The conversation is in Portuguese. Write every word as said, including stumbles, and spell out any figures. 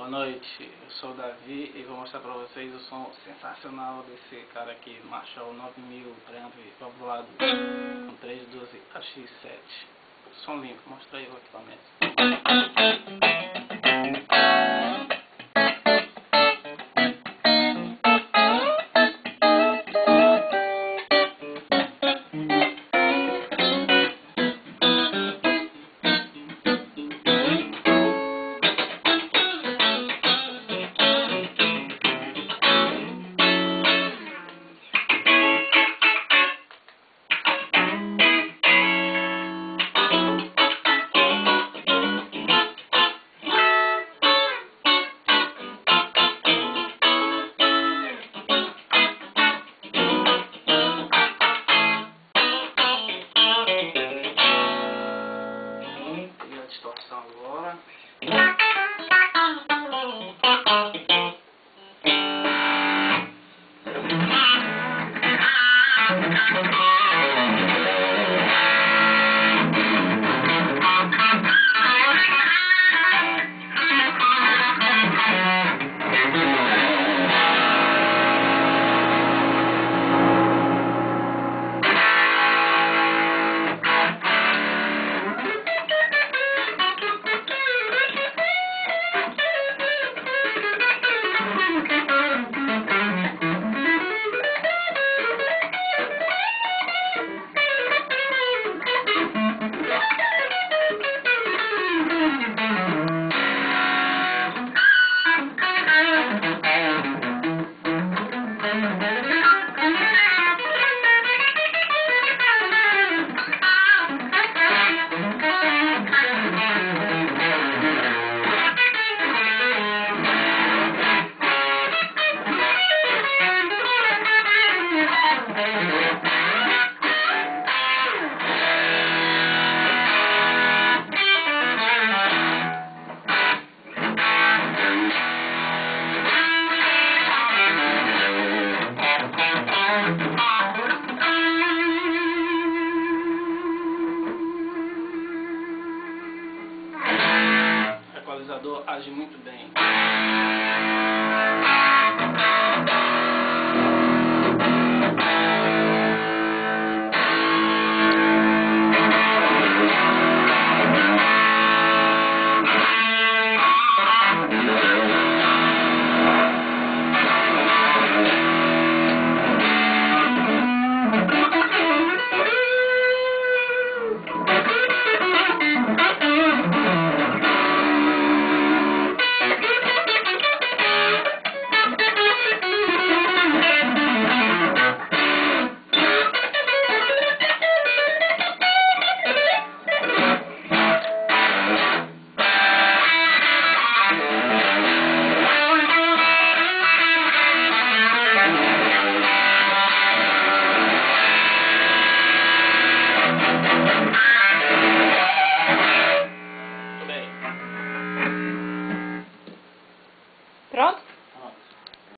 noite, eu sou o Davi e vou mostrar pra vocês o som sensacional desse cara aqui, Marshall nove mil preamp valvulado com três doze A X sete. Som limpo, mostra aí o equipamento. Distorção agora. O equalizador age muito bem.